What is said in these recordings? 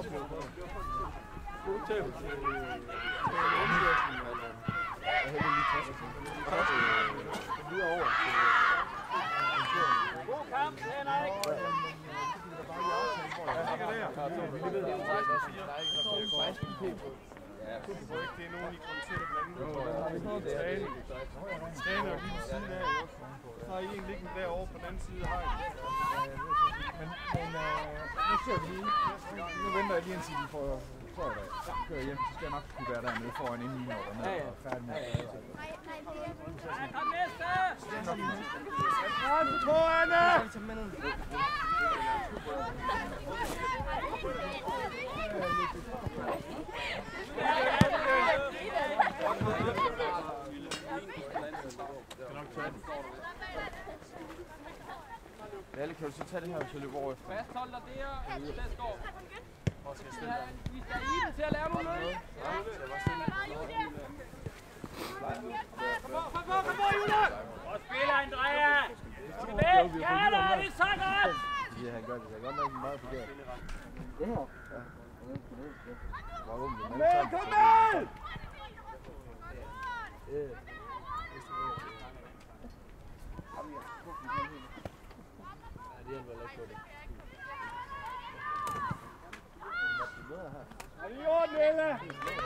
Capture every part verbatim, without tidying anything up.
God kamp, Henrik! Det er nogen, I kommer til at blande. Træner lige ved siden af. Så har I en liggende derovre på den anden side af hegnet. Men, men øh, nu ser vi lige. Nu venter jeg lige indtil de får kører hjem. Så skal jeg nok kunne være dernede foran inden lige når den er færdig med. Kom næste! Kom på trådene! Alle, kan du så tage det her, så løber over? Fasthold dig der, Stadsgaard. Vi skal i den til at lave noget. Ja. Kom på, kom på, kom på, Julian! Og spiller Andrea! Væk, Gerda, det er så godt! Ja, han gør det. Jeg gør nok meget forkert. Det her? Ja. Kom med, kom med! Er det i orden, Ella?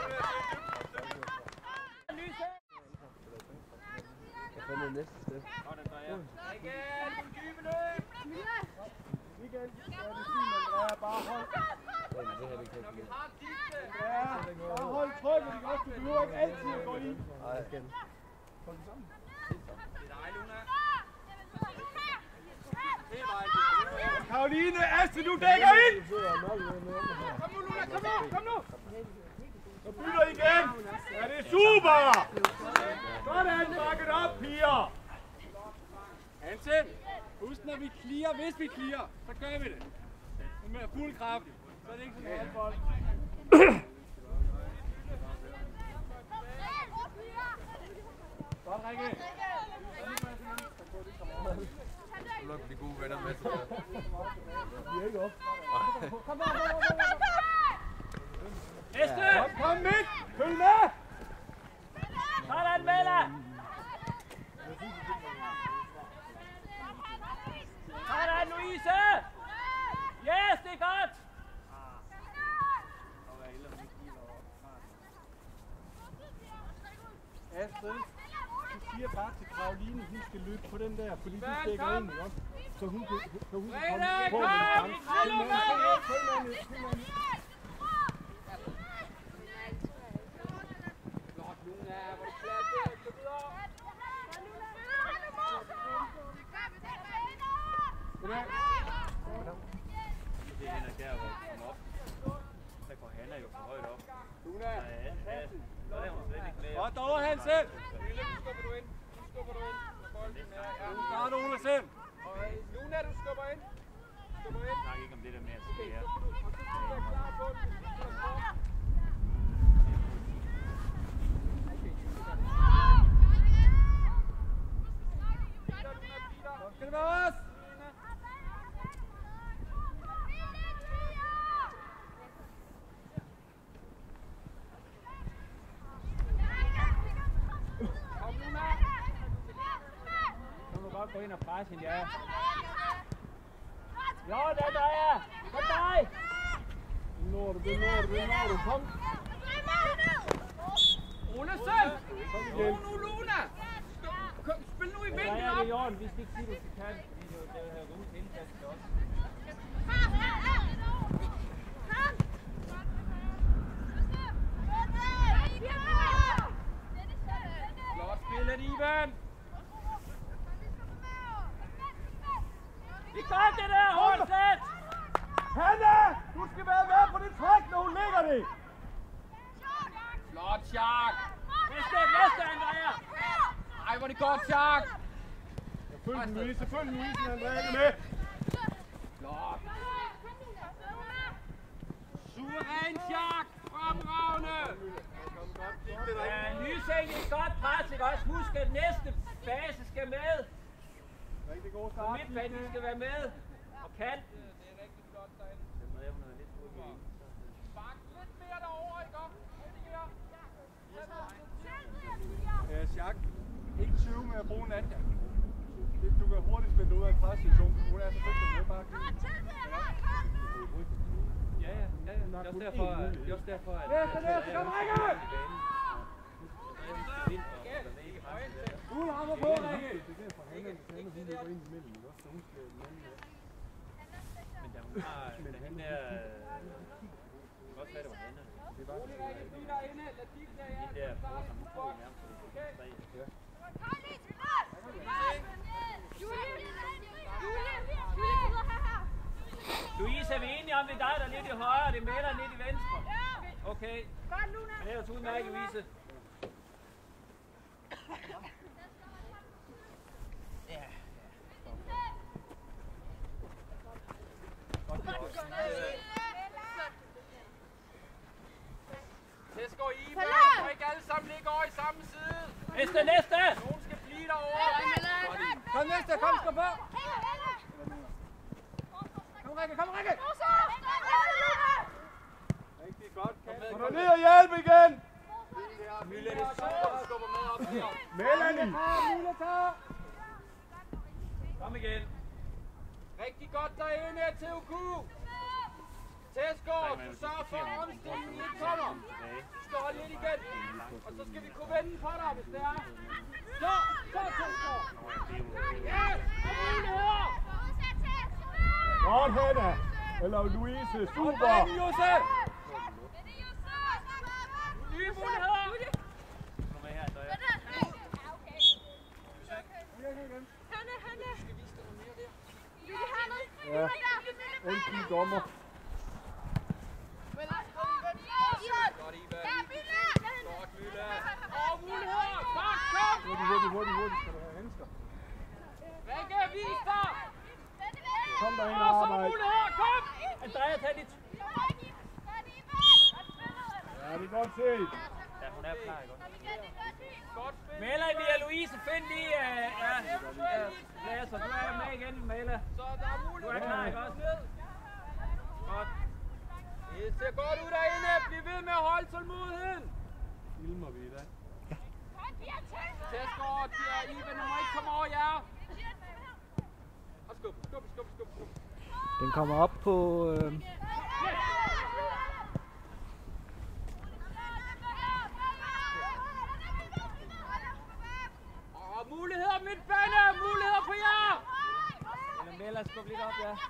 Jeg fandt næste sted. Michael, du dybe løb! Michael, ja, det er fint, Andrea. Bare hold. Det her, det kan ikke. Ja, bare hold trykket. Det kan også, du behøver ikke altid at gå ind. Nej, jeg skal. Hold den sammen. Det er dig, Luna. Karoline, Astrid, du dækker ind! Kom nu, Luna, kom nu, kom nu! Så bytter I igen! Ja, det er super! Sådan, bakket op, piger! Hansen, husk, når vi clear, hvis vi clear, så gør vi det. Med fuld kraft, så er det ikke sådan noget bold. Godt, Rikke! Nu lukker de gode venner med til det. Vi er ikke op. Kom, kom, kom, kom, kom! Esther! Kom midt! Følg med! Sådan, Mella! Sådan, Louise! Yes, det er godt! Astrid, du siger bare til Karoline, hun skal løbe på den der, fordi du stikker ind, ikke også? Så hun kan, så hun kan komme på den gang. Følg med, følg med, følg med, følg med. Flot, Luna, hvor er det klart der, så videre. Goddag. Det er Henrik der, hvor han kommer op. Der går Hanna jo for højt op. Luna, fantastisk. Så er hun slet ikke med. Godt derovre, Hansen. Lille, nu skubber du ind. Nu skubber du ind. Bolden er. Ja, nu starter Ole Sem. Luna, du skubber ind. Skubber ind. Snak ikke om det der med at skære. Og så skal du være klar på den. Så skal det være os. Godt gå ind og presse hende, ja. Jo, der der er. Kom dig. Det når du, det når du, det når du. Kom. Olesen! Kom igen. Nu, Luna! Kom, spil nu i vinden op. Ja, det er i orden. Vi skal ikke sige, du skal kan. Det er jo Rus indsats til os. Flot spillet, Ivan! Vi gør det der, Hornslet! Hanna! Du skal være med på det træk, når hun ligger det! Flot, Shark! Næste, næste, Andrea! Ej, hvor er det godt, Shark! Jeg følger den Louise, jeg følger den Louise, når Andrea er med! Flot! Suveræn, Shark! Fremragende! Ja, Nysing er godt pres, ikke også? Husk, at næste fase skal med! Rigtig god start. Midtbanen skal være med. Og kanten. Det er rigtig flot derinde. Øh, Jacques, ikke tøve med at bruge Nadja. Du kan hurtigt spille ud af en pressituation. Hun er så dygtig med bare at give. Ja, ja, ja, ja. Det er også derfor, det er også derfor, at... Næste, næste, kom Rikke! Du rammer på, Rikke! Men da hun har... Men hende der... Det kan også være, det var Hanne. Det var hende der får som to nærmest. Ja. Louise, er vi enige om, det er dig, der er lidt i højre, og det er Mæller lidt i venstre? Okay. Men det er jo udmærket, Louise. Ja. Tæsker I, men må ikke alle sammen ligge over i samme side. Næste, næste! Nogen skal blive derovre. Kom næste, kom, skub på! Kom Rikke, kom Rikke! Rigtig godt. Kom der ned og hjælp igen! Mille, det er super, skubber med op her. Melanie! Kom igen. Rigtig godt derinde, T U Q. Tæsker, du sørger for, at omstillingen ikke kommer. Du skal holde lidt igen. Og så skal vi kunne vende på dig, hvis det er. Så, så Tæsker. Yes, og muligheder. Godt, Hanna! Eller Louise, super! Kom, Josef! Nye muligheder! Kom med her, så jeg. Hanne, Hanne! Ja, enten dommer. Godt, Ivan. Godt, Mille. Og muligheder! Godt, kom! Hurtigt, hurtigt, hurtigt, hurtigt. Skal du have handsker? Rikke, vis dig! Kom der ind og Og så arbejde. muligheder, kom! Andrea, tag lidt. Ja, det er godt set. Ja, hun er klar, ikke? Godt spil. Mæller, vi er Louise. Find lige... Uh, ja, ja, Lasse, du er med igen, Mæller. Så der er Du muligheder. er klar, ikke også? Godt. Det ser godt ud derinde. Bliv ved med at holde tålmodigheden. Filmer vi da. Tæsker, de er Ivan, du må ikke komme over jer. Og skub, skub, skub, skub, skub. Den kommer op på... Øh... Og muligheder midtbane, muligheder på jer. Eller Mæller, skub lidt op, ja.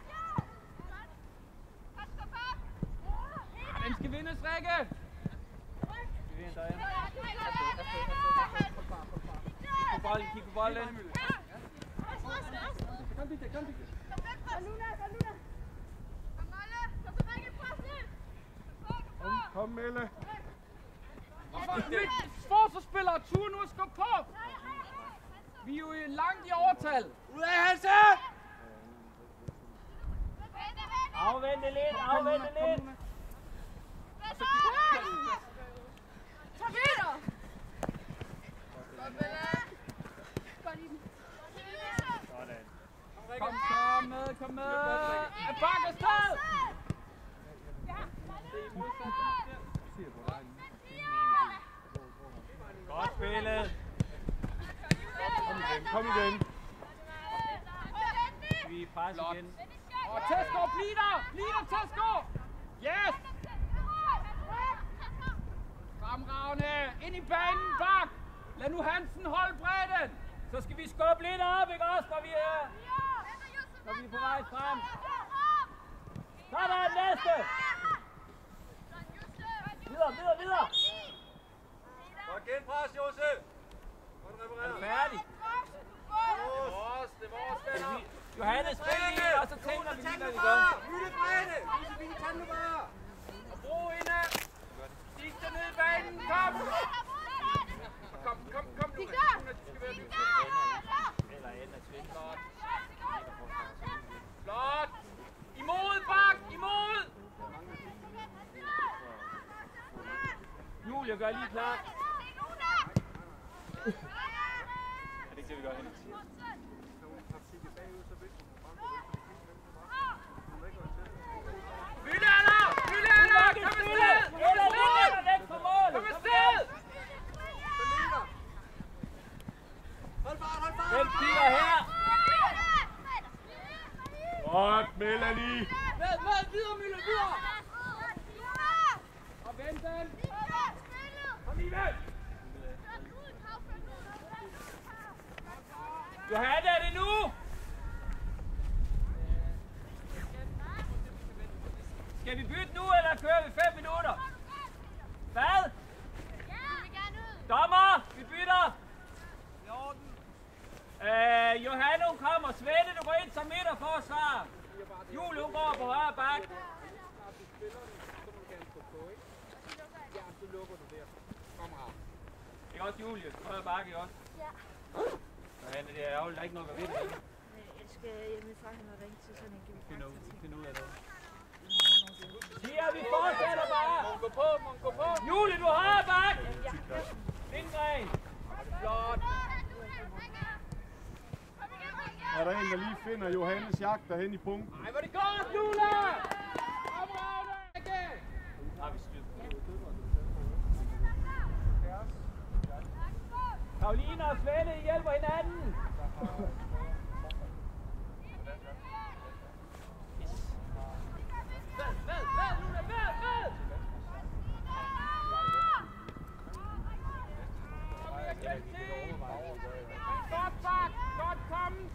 Den skal vindes, Rikke. Vi vinder derhjemme. Kig på bolden, kig på bolden. Kom dit, kom dit. Kom, kom Melle. Forsvarsspillere, tur nu at skubbe på. Vi er jo langt i overtal. Ud af Hanse! Afvente lidt, afvente lidt. Kom, kom med, kom med. Er bak afsted. Godt spillet. Kom igen, kom igen. Vi er pres igen. Og Tæsker, bliv der. Bliv der, Tæsker. Yes. Fremragende. Ind i banen, bak. Lad nu Hansen holde bredden. Så skal vi skubbe lidt op, ikke også, når vi er, når vi er på vej frem. Så er der den næste. Videre, videre, videre. Godt genpres, Josef. Godt repareret. Er du færdig? Det er vores, det er vores, venner. Johannes, spil lige, og så tænker vi lige, hvad vi gør. Lytte bredde. Josefine, tag nu bare. Og brug hende. Stig dig ned i banen, kom. Kom, kom, kom, Luna. Luna, du skal være lys. Eller ender tvind. Flot. Flot. Imod, bak, imod. Julie, gør lige klar. Er det ikke det, vi gør hende? Mille er der! Mille er der! Kom med Med, med, videre, Mille, videre! Og vend den! Kom lige med! Johanne, er det nu? Skal vi bytte nu, eller kører vi fem minutter? Hvad? Dommer, vi bytter! Øh, Johanne, hun kommer. Svende, du går ind som midterforsvar. Julie, hun går på højre bak. Ikke også, Julie? Højre bak, ikke også? Ja. Johanne, det er ærgerligt, der er ikke noget at vinde. Jeg skal hjemme fra hende og ringe til sådan en Find ud, find ud af det. Siger, vi fortsætter bare! Må gå på, må gå på! Julie, du har højre bak! Lindgren! Flot! Er der en, der lige finder Johannes jagt derhen i punkten? Ej, hvor det godt, Julie! Kom, Ragnar! Ikke! Har vi styr på. Karoline og Svende, I hjælper hinanden! Ved, ved, ved, Julie, ved, ved! Godt, bak! Godt kommet!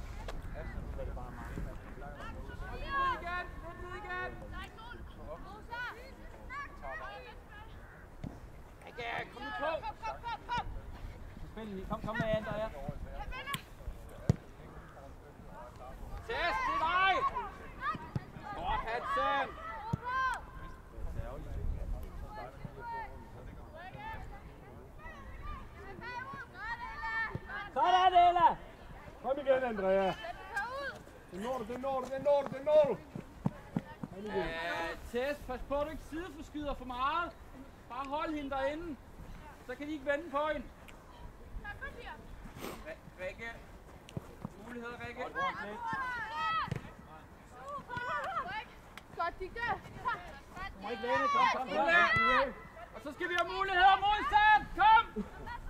Lidt ned igen! Lidt ned igen! Ikke, kom nu på! Kom, kom med, Andrea. Test, det er dig! Godt, Hansen! Sådan, Ella! Kom igen, Andrea. Den når du, den når du, den når du, den når du. Kom igen. Øh, Test, pas på, at du ikke sideforskyder for meget. Bare hold hende derinde. Så kan de ikke vende på hende. Rikke. Muligheder, Rikke. Godt, de gør. Du må ikke læne, kom, kom, kom. Og så skal vi have muligheder modsat. Kom!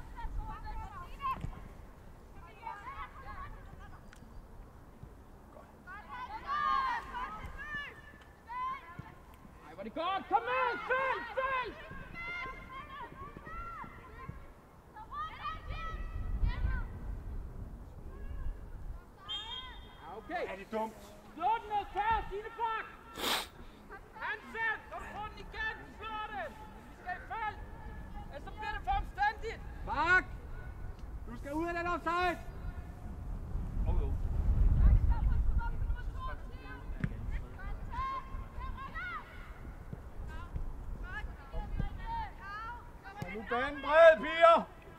Ej, hvor det godt. Kom med, fæld, fæld! Okay. Er det dumt? Slå den noget færd, Stine Bak! Hansen, kom på den igen, slå den! Vi skal i fald! Ellers så bliver det for omstændigt! Bak! Du skal ud af den offside! Oh, jo. Nu banen bred, piger!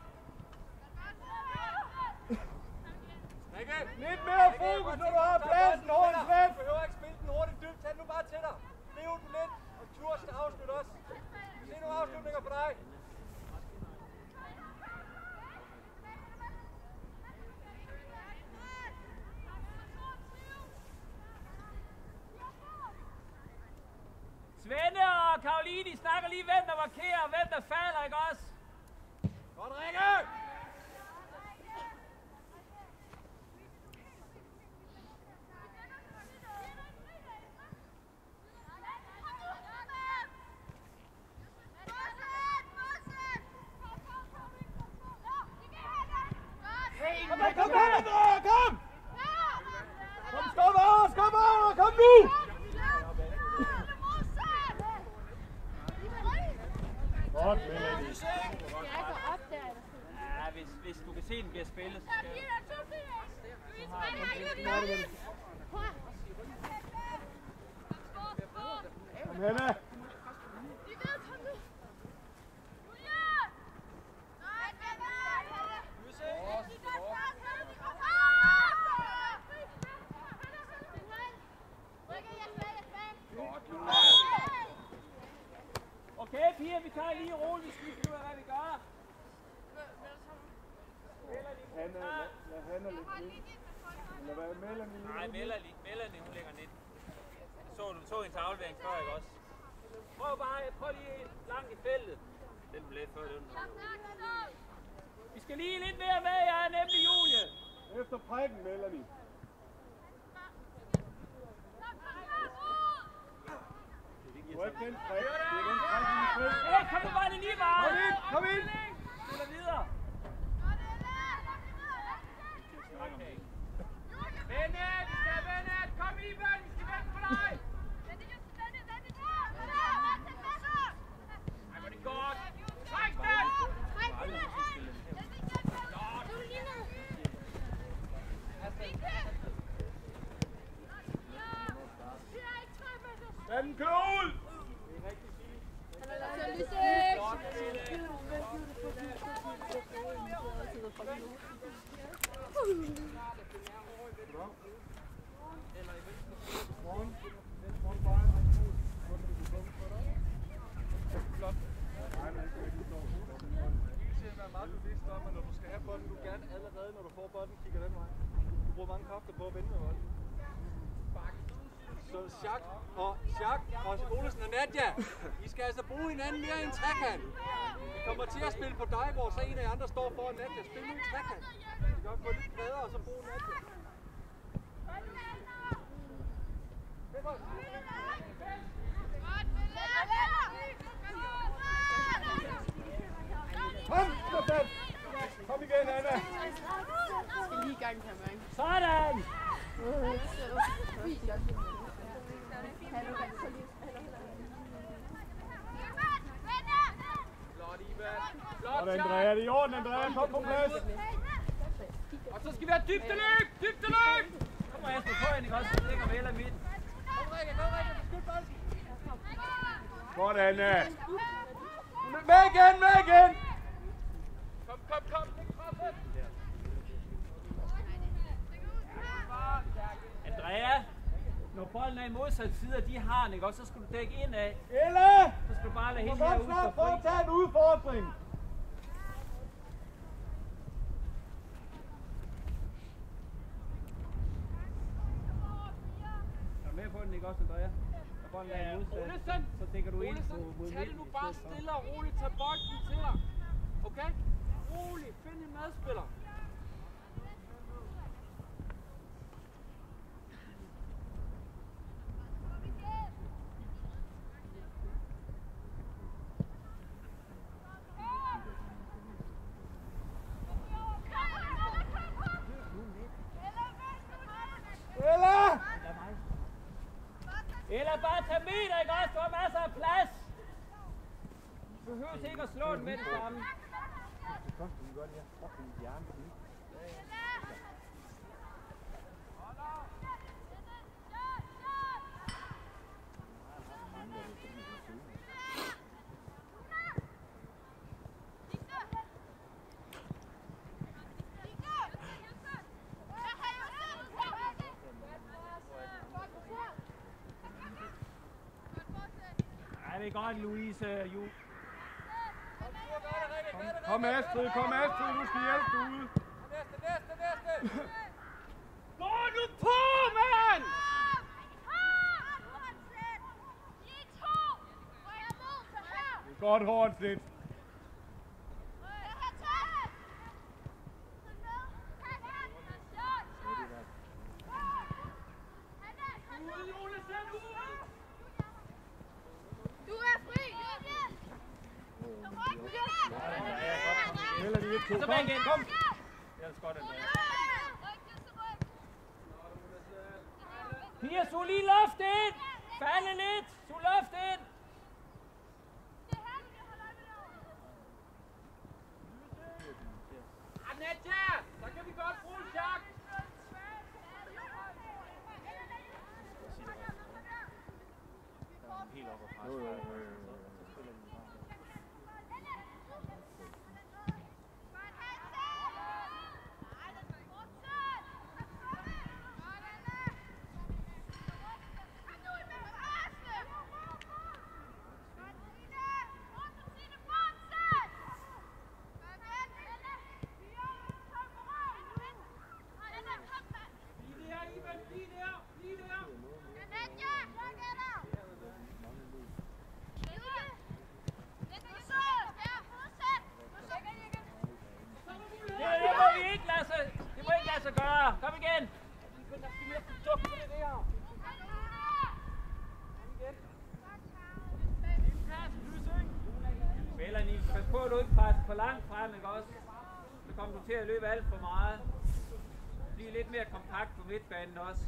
Lidt mere fokus, når du har pladsen, Horns væk! Du behøver ikke spille den hurtigt dybt. Tag nu bare til dig. Lev den lidt, og Tjurs skal afslutte også. Se nogle afslutninger på dig. Svende og Karoline, de snakker lige, hvem der markerer, og hvem der falder, ikke også? Godt, Rikke! Kom, kom, kom, Andrea, kom! Kom, skub over, skub over, kom nu! Godt, Melanie. Jeg går op der. Ja, hvis, hvis du kan se, den bliver spillet, så skal Kom, Hanna. Okay, piger, vi tager lige roligt, vi skal lige finde ud af, hvad vi gør. Hanna, lad, lad Hanna ligge lidt. Eller hvad, Melanie ligger Nej, Melanie, Melanie, hun ligger lidt. Så du så en aflevering før, ikke også? Prøv bare, prøv lige langt i feltet. Den blev lidt før, den. Vi skal lige lidt mere med, jeg er nemlig Julie. Efter prikken, Melanie. den træk. Det er den træk, vi skal. Hey, kom nu bare lige bare. Kom ind, kom ind. Spiller videre. Bennett, vi skal Bennett. Kom i, Bennett. Vi skal vente på dig. Ej, hvor er det godt. Træk den. Lad den køre ud. Når du skal have bolden, du gerne allerede, når du får bolden, kigger den vej. Du bruger mange kræfter på at vende med bolden. Så Jacques og Jacques og Olesen og Nadja, I skal altså bruge hinanden mere i en trekant. Vi kommer til at spille på dig, hvor så en af jer andre står foran Nadja. Spil nu en trekant. Vi kan få lidt bredere og så bruge Nadja. Kom, Stefan. Kom igen, Anna. Jeg skal lige i gang her, man. Sådan! Og Andrea, det er i orden, Andrea. Kom på plads. Og så skal vi have dybdeløb. Dybdeløb. Kom og Esben på ind, ikke også? Så ligger vi heller midt. Kom, Rikke. Kom, Rikke. Beskyld bolden. Godt, Anna. Med igen, med igen. Kom, kom, kom. Læg presset. Andrea, når bolden er i modsat side, og de har den, ikke også? Så skal du dække ind af. Ella! Så skal du bare lade Du hende må her godt ud snart for prøve fri. at tage en udfordring. Er du med på den, ikke også, Andrea? Når bolden er i modsat, Olesen. så dækker du ind på mod Olesen, tag det nu midten i bare stedet for. stille og roligt. Tag bolden til dig. Okay? Roligt. Find en medspiller. Ella! Eller bare tag meter, ikke også? Du har masser af plads. Du behøver ikke at slå den med det samme. Ja, det er godt, Louise. Ju. Kom Astrid, kom Astrid, du skal hjælpe derude. Næste, næste, næste. Gå nu på, mand! Godt Hornslet. Heller de et to. Så Kom, igen. kom. Ellers godt, Andrea. Pia, så lige luft ind! Falde lidt! Så luft ind! Nadja, så kan vi godt bruge Jacques. Helt op og presse. på, at du ikke presser for langt frem, ikke også? Så kommer du til at løbe alt for meget. Bliv lidt mere kompakt på midtbanen også.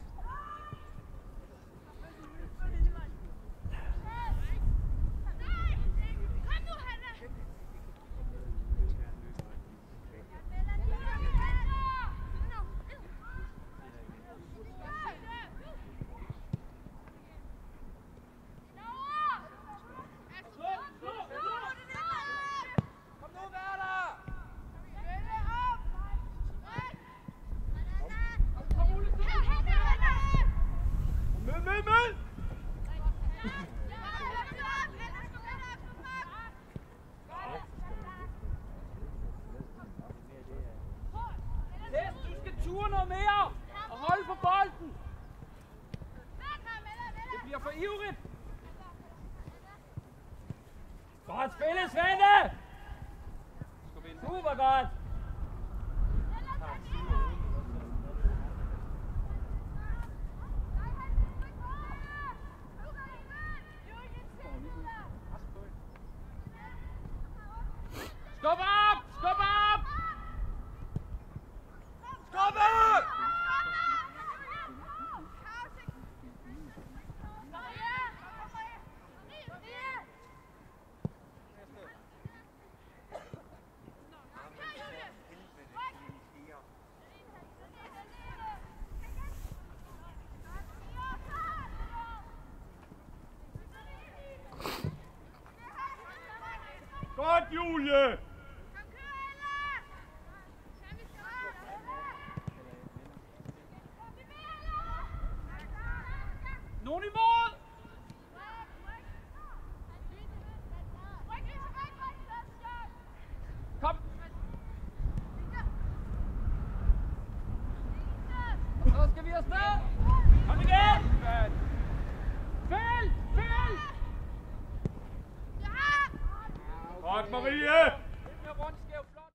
Ture noget mere og holde på bolden. Det bliver for ivrigt. Godt spillet, Svende! Super godt! Skub op! Skub op! Skub op! Godt, Julie! Nogen imod! Kom! Så skal vi afsted! Kom igen! Fæld! Fæld! Godt, Marie! Lidt mere rundt, skæv, flot!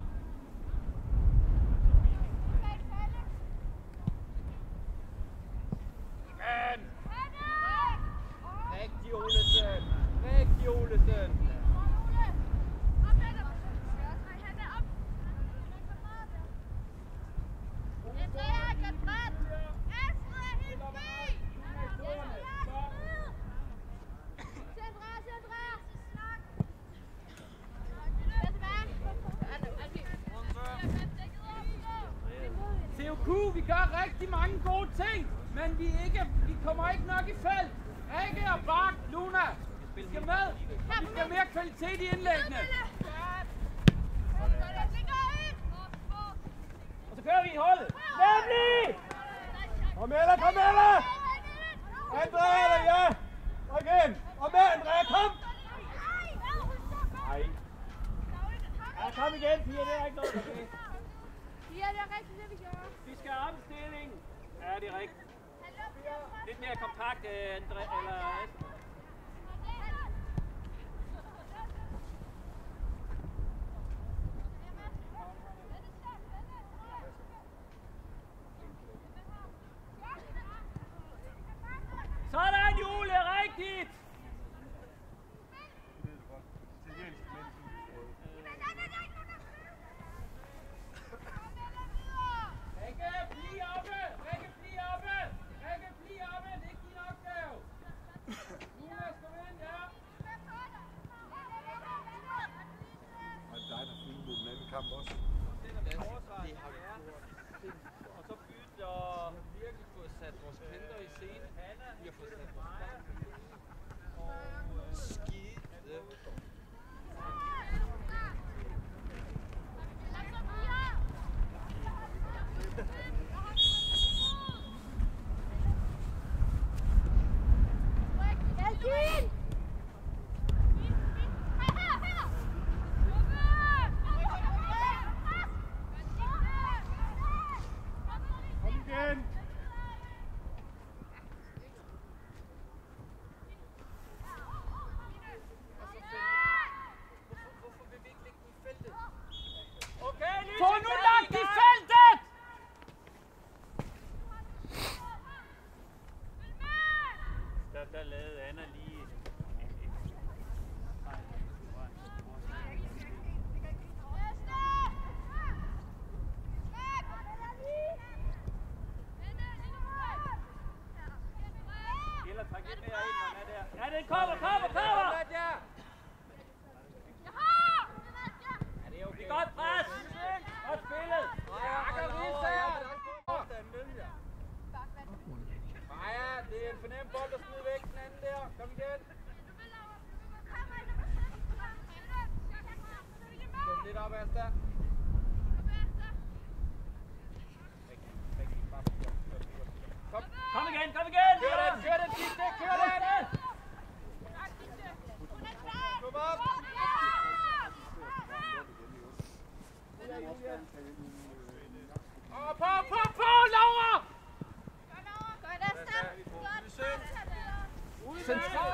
Igen! Rigtig Olesen! Rigtig Olesen! C O Q, vi gør rigtig mange gode ting, men vi, ikke, vi kommer ikke nok i felt. Rikke og Bak, Luna, vi skal med. Vi skal have mere kvalitet i indlæggene. Og så kører vi i holdet. Nemlig! Kom Ella, kom Ella! Andrea, eller ja! Og igen! Og med Andrea, kom! Nej. Ja, kom igen, piger, det er ikke noget, der sker. Ja, det er rigtigt, det vi gør. Vi skal have omstilling. Ja, det er rigtigt. Lidt mere kompakt, øh, Andre, eller... Sådan, Julie, rigtigt! Rikke, bliv oppe! Rikke, bliv oppe! Rikke, bliv oppe! Det er ikke din opgave!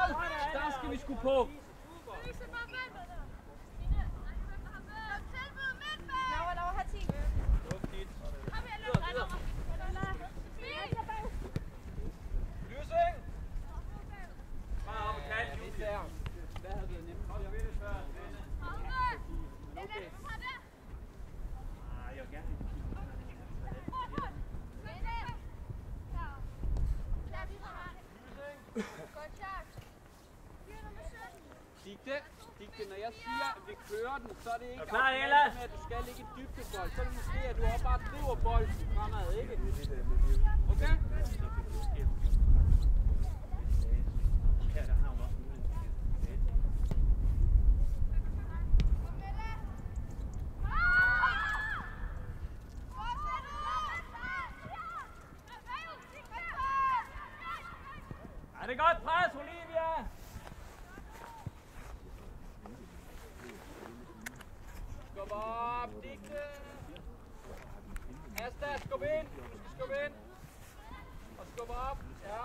mål! Der skal vi sgu på. Laura, Laura har ti. Kom her, løb dig, Laura. Lysing! Bare op og kald, Julie. Hvad havde været nemt? Kom, spille før. Okay. Nej, jeg vil gerne. Digte, Digte, når jeg siger, at vi kører den, så er det ikke klar, automatisk Ella? med, at du skal ligge i dybdebold. Så er det måske, at du også bare driver bolden fremad, ikke? Okay? Her, der har hun også mulighed. Er det godt pres, Olivia? Skub op, Digte. Asta, skub ind. Du skal skubbe ind. Og skub op. Ja.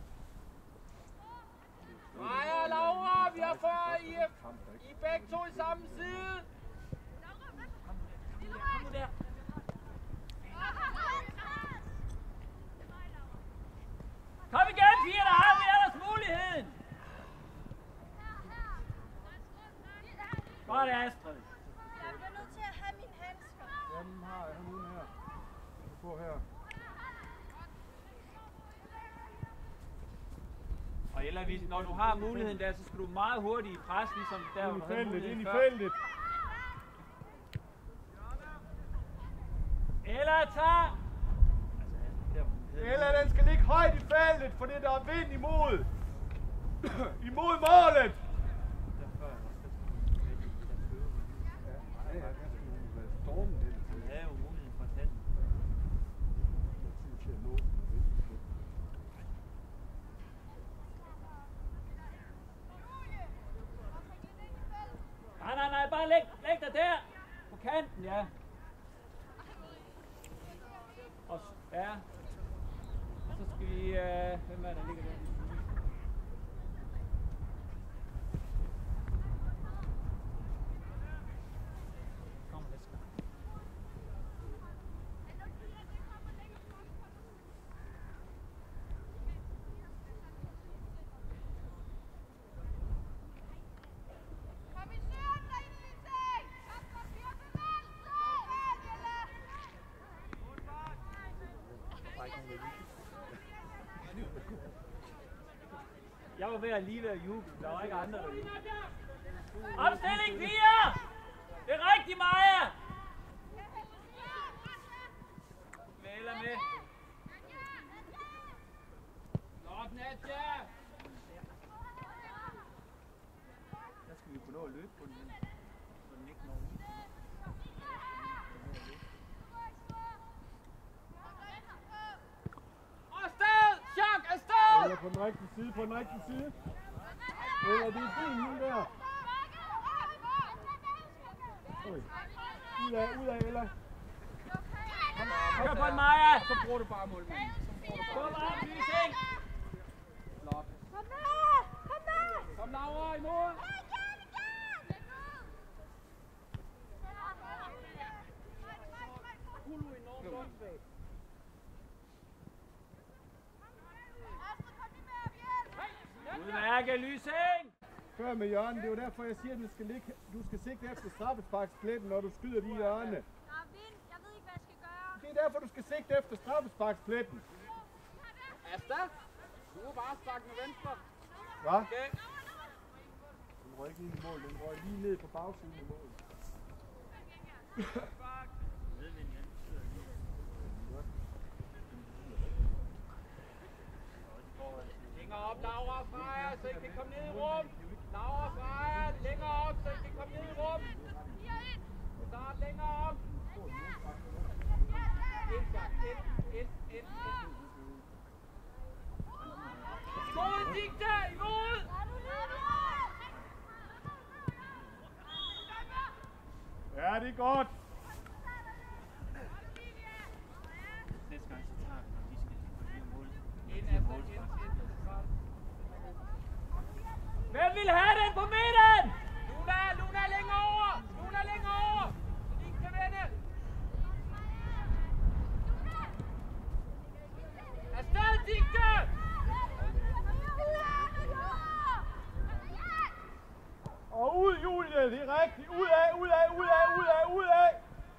Maja og Laura, vi har fået I, I er begge to i samme side. Kom nu der. Kom igen, piger, der har vi ellers muligheden. Godt, Astrid. Jeg bliver nødt til at have mine handsker. Jamen har jeg ham uden her. Du får her. Og Ella, hvis- når du har muligheden der, så skal du meget hurtigt i pres, ligesom der, Ind i hvor du havde feltet, muligheden ind i før. feltet. Ella, tag! Eller den skal ligge højt i feltet, fordi der er vind imod. Imod målet. Han havde jo muligheden for at tage den. Nej, nej, nej, bare læg, læg dig der. På kanten, ja. Og, s- ja. Og så skal vi, øh, hvem er der ligger der? Kom, lad os gå. Kom i søren, der i Lysing! Kom fra firkanten! Så, Jelle! Jeg var ved at lige ved at juble. Der var ikke andre, der jublede. Opstilling fire! Det er rigtigt, Maja! Med eller med? Godt, Nadja. Der skal vi kunne nå at løbe på den hen. Så den ikke når ud. Afsted! Chok, afsted! Eller på den rigtige side, på den rigtige side. Eller det er fint, hende der. Oj. Ud af, ud af, Ella. Kør på den, Maja! Så bruger du bare målmanden. Kom op, Lysing! Flot. Kom med! Kom med! Kom Laura i mål. Kulu enormt godt bag. Udmærket, Lysing! Før med hjørnet, det er jo derfor, jeg siger, at du skal, ligge, du skal sigte efter straffesparkspletten, når du skyder de hjørne. Der er vind. Jeg ved ikke, hvad jeg skal gøre. Det er derfor, du skal sigte efter straffesparkspletten. Asta, du må bare sparke med venstre. Hva? Okay. Den røg ikke ind i mål, den røg lige ned på bagsiden af målet. Længere op, Laura Freja, så I kan komme ned i rum. Laura Freja, længere op, så I kan komme ned i rum. Start længere op. Ind, så. Ind, ind, ind, ind. Skål, Digte, imod! Ja, det er godt. Næste gang, så tager vi, når de skal blive mål. Ind, Asta, ind, ind. vil have den på midten! Luna, Luna længere over! Luna længere over! Så de ikke kan vende! Afsted, Digte! Og ud, Julie, det er rigtigt. Ud af, ud af, ud af, ud af, ud af.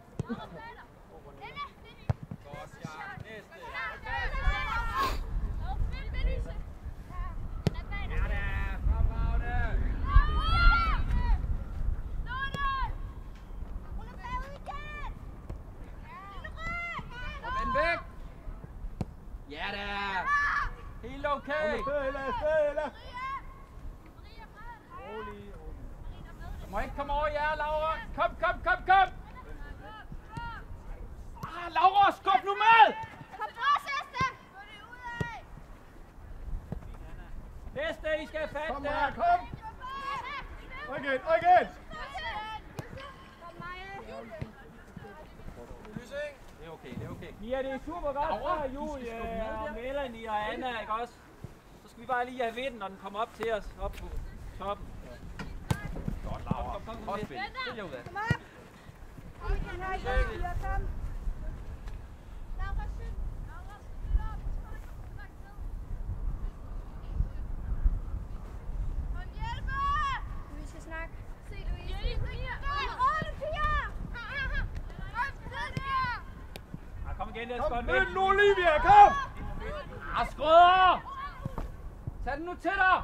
Ja da! Helt okay! Stille, stille. Du må ikke komme over jer, Laura! Kom, kom, kom, kom! Ah, Laura, skub nu med! Kom fra, Seste! Næste, I skal have fat Kom der! her, kom. Og igen, og igen. Det er okay, det er okay. Ja, det er super godt fra Julie og Melanie og Anna, ikke også? Så skal vi bare lige have vinden, når den kommer op til os, op på toppen. Godt, Laura. Kom, kom, kom. Godt spil. Spil jer ud af. Kom op! Kom igen, her igen, Julia, kom! Laura, syg! Laura, syg op! Kom, hjælpe! Vi skal snakke. Se, Louise. Louise! Ej, rolle, Pia! Kom, sid her! Ah, kom igen, det er Kom, godt mød den, Olivia, kom! Ah, skrøder! Tag den nu til dig!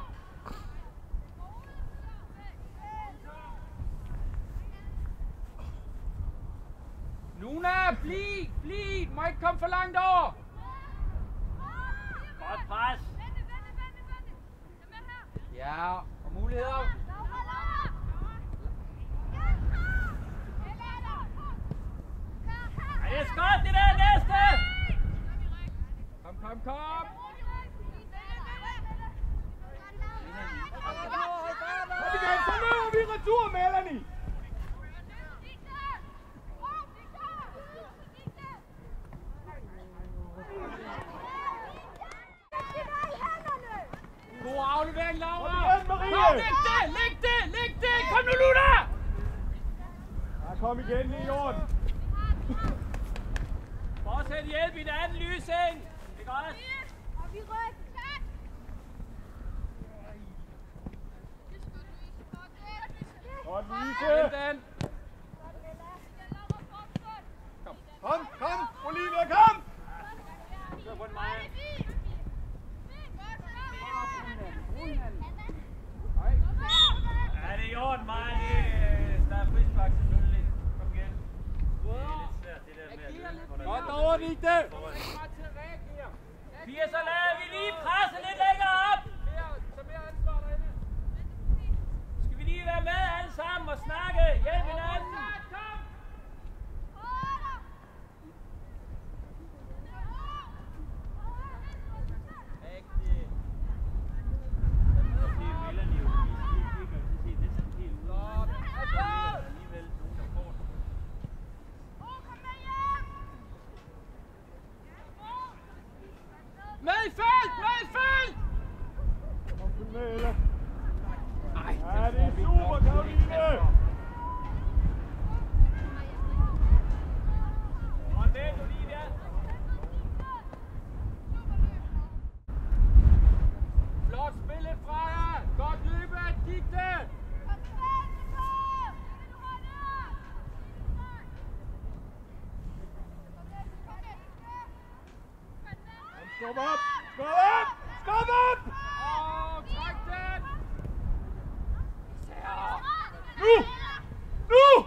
Luna, bliv! Bliv! Du må ikke komme for langt over! Godt pres! Ja, og muligheder! Ej, det er skønt, det der næste! Kom, kom, kom! Kom igen, så løber vi retur, Melanie! God aflevering, Laura! Kom igen, Marie! Kom, læg det! Læg det! Læg det! Kom nu, Luna! Ja, kom igen, det er i orden. Fortsæt hjælp i den anden lysing! Det er godt! Og vi rykker! Godt, Hent Lise! den! Kom, kom, Olivia, kom! Kør på den mig. Ja, det er i orden, Maja. Der er frispark selvfølgelig. Kom igen. Det er lidt svært, det der med at løbe. hvor der Godt er- over, Vigte! Pia, så lader vi lige presse lidt længere op. Skal vi lige være med alle sammen og snakke? Hjælp hinanden. Med i felt! Med i felt! Kom til Melle. Ja, det er super, Karoline! Hold væk, Olivia. Flot spillet fra jer. Godt løbet, Digte. Skub op! Skub op! Skub op! Åh, træk den. Nu! Nu!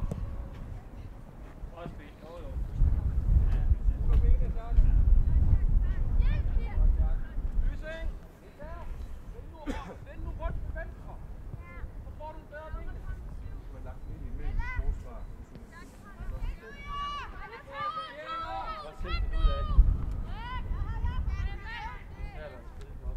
Godt spil. Jo, jo. Lysing. Vend nu rundt på venstre. Så får du en bedre vinkel. Godt selv finde ud af. Her er der spillet op.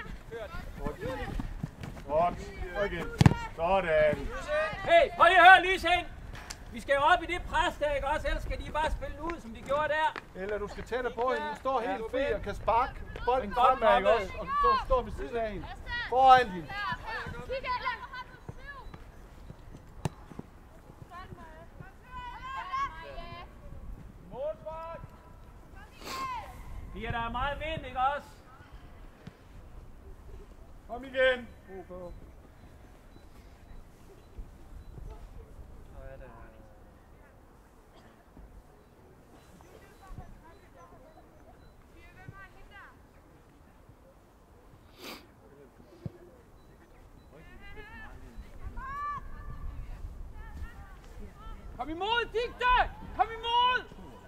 Godt. Og igen. Sådan. Hey, prøv lige at høre, lige Louise ind. Vi skal jo op i det pres der, ikke også? Ellers skal de bare spille ud, som de gjorde der. Eller du skal tættere på hende. Du står helt Ja, fri og kan sparke bolden Men godt fremad, ikke kommet. også? Og så står ved siden af hende. Foran hende. Kig, Allan! Målspark! Pia, der er meget vind, ikke også? Kom igen. Så er der... Kom imod, Digte! Kom imod!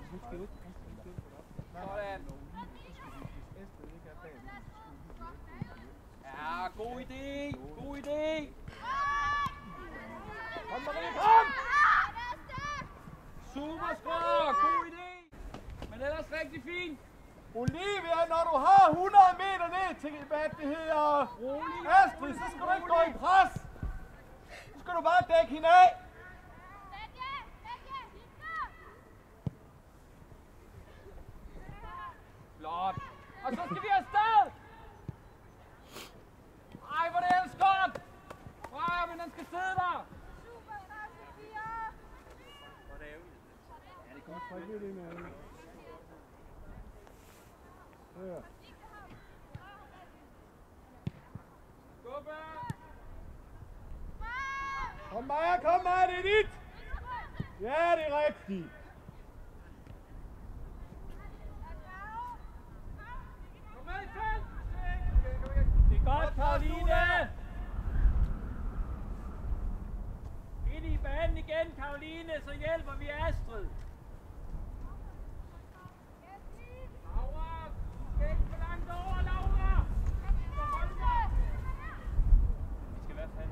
Sådan. Ja, god idé. God idé. Kom, Marie, kom! Super score. God idé. Men ellers rigtig fint. Olivia, når du har hundrede meter ned til, hvad det hedder, Rolig. Astrid, så skal du ikke gå i pres. Så skal du bare dække hende af. Flot. Og så skal vi afsted. Ej, hvor det ellers godt. Freja, men den skal sidde der. Ja, det kommer trække lidt ind af hende. Ja. Skubbe. Kom Maja, kom Maja, det er dit. Ja, det er rigtigt. Kom med i felt. Det er godt, Karoline. Ind i banen igen, Karoline, så hjælper vi Astrid. Laura, du skal ikke for langt over, Laura. Vi skal i hvert fald...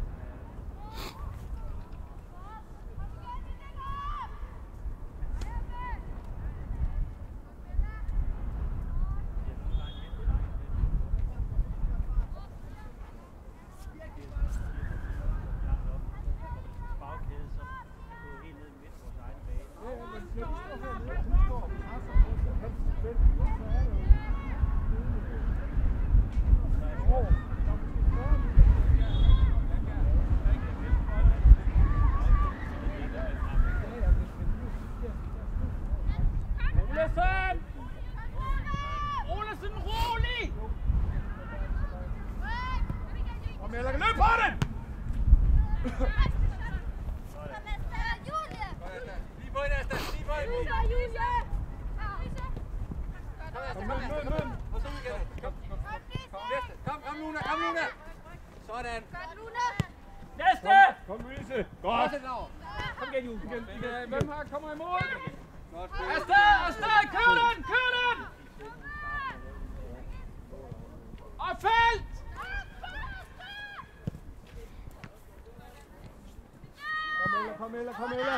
bagkæde, som er gået helt ned midt på vores egen bane. Ja, ja, men når du står hernede, og hun står og presser på, så kan du vælge, så er det jo... Åh, der er måske fyrre Olesen! Olesen, rolig! Kom her, løb på den! Lige på hende, Asta! Lige på hende! Kom, mød, mød, mød! Og så ud igen. Kom, kom, kom. Næste. Kom, kom Luna, kom Luna! Sådan. Næste! Kom, Louise! Godt! Også Laura. Kom igen, Julie. Igen, igen. Hvem her kommer imod? Godt spillet. Afsted, afsted, kør den, kør den! Og felt! Kom, Ella, kom, Ella, kom, Ella!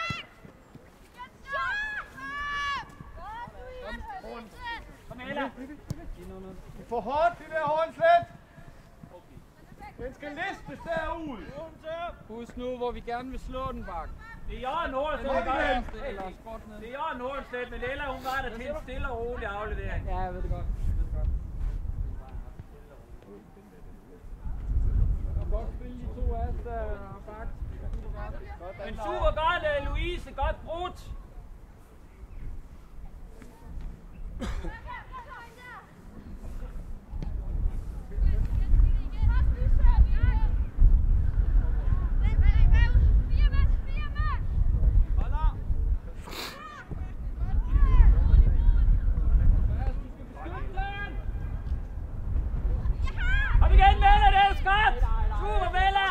Kom, Ella. I får hårdt, det der Hornslet! Den skal listes derud! Husk nu, hvor vi gerne vil slå den, Bak. Det er Jørgen Nordsted, Kom der gør igen. det. Eller sport ned. Det er Jørgen Nordsted, men Ella, hun var der til en stille og rolig aflevering. Ja, jeg ved det godt. Jeg ved det godt. Og godt spille de to Asta og Bak. Men super godt, Louise. Godt brudt. Kom igen, Mella, det er skot! Super, Mella!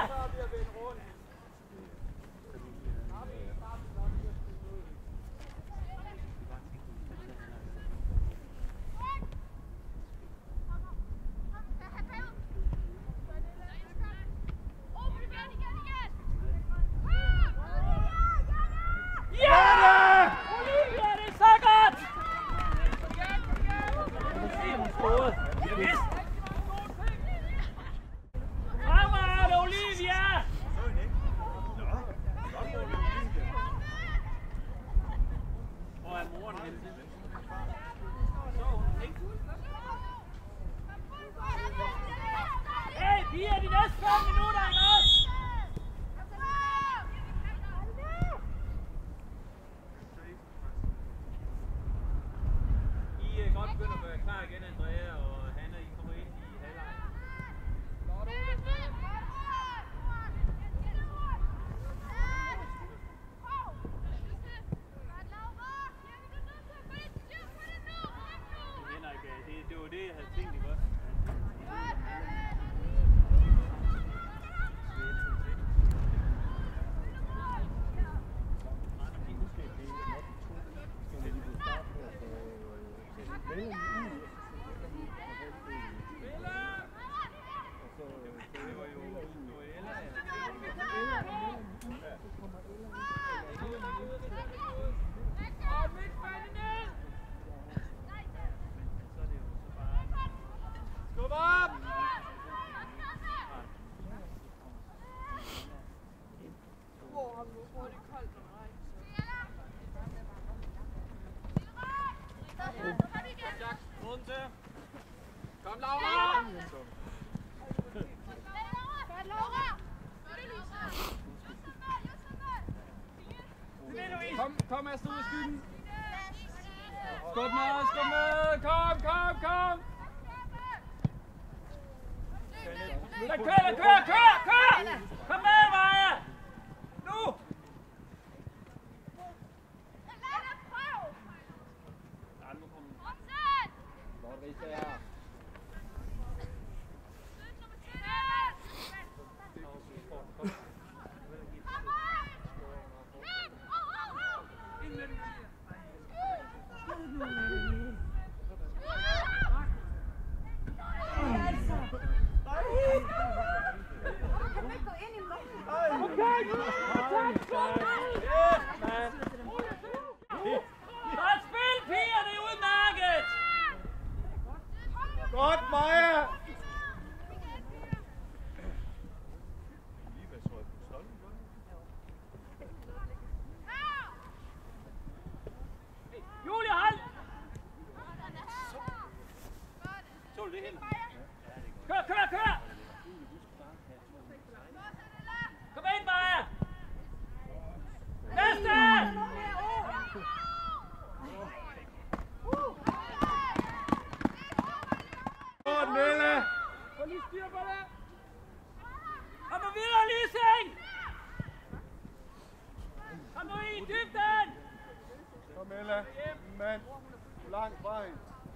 Skub op! Kom, Laura! Kom, kom afsted ud af skyggen. Skub med, skub med! Kom, kom, kom! Kør, kør, kør, kør, kør! Kom med, Maja! Nu! Godt, Rita. Godt spil, piger, det er udmærket! Godt, Maja! Julie, hold! Så du det hen? Kør, kør, kør! Kom ind, Maja! Næste! Godt, Nelle! Få lige styr på det! Kom nu videre, Lysing! Kom nu i dybden! Kom, Ella. En mand. Langt vej.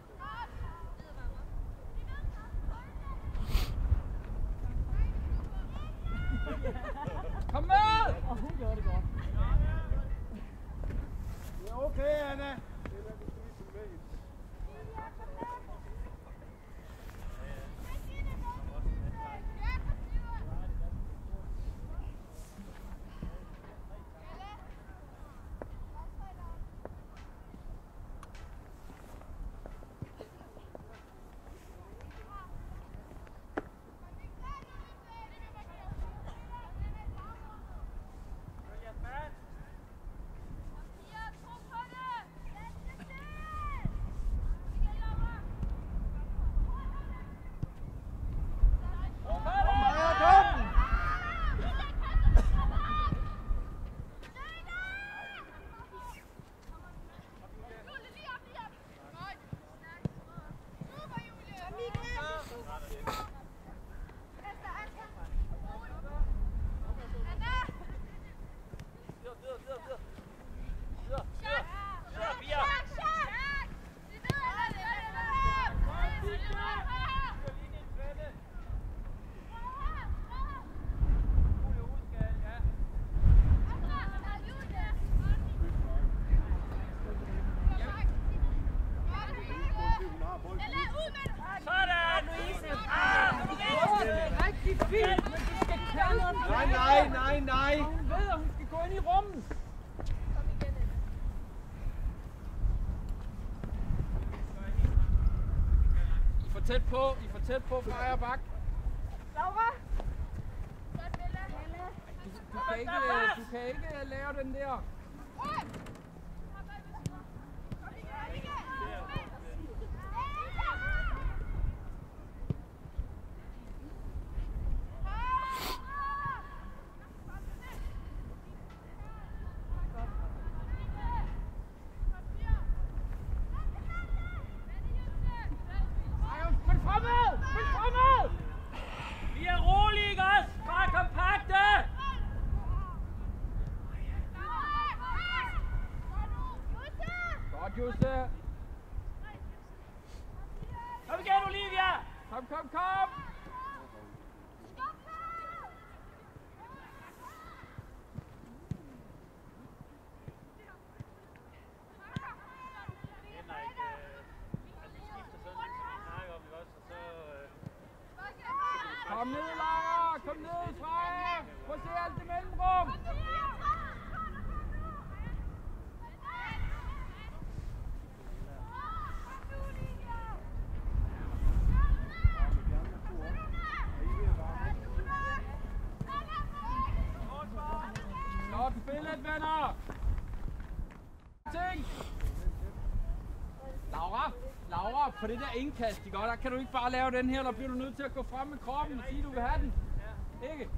Kom med! Og hun gjorde det godt. Det er okay, Anna. Ella, du skal lige følge med hende. Nej, nej, nej, nej! Hun ved, at hun skal gå ind i rummet! I er for tæt på, I er for tæt på, Freja Bak. Laura! Du, du, kan ikke, du kan ikke lave den der. Vi er rolige, ikke også? Bare kompakte! Godt, Juste. Kom igen, Olivia! Kom, kom, kom! Henrik, øh, altså venner! Ting! Laura, Laura, på det der indkast, ikke? Der kan du ikke bare lave den her, der bliver du nødt til at gå frem med kroppen og sige, du vil have den. Ikke?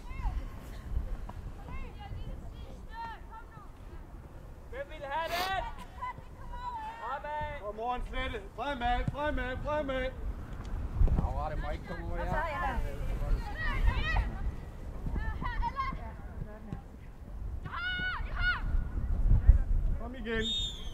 Hvem vil have den? Fremad! Kom morgenslette. Fremad, fremad, fremad. Laura, det må ikke komme over jer. Kom igen.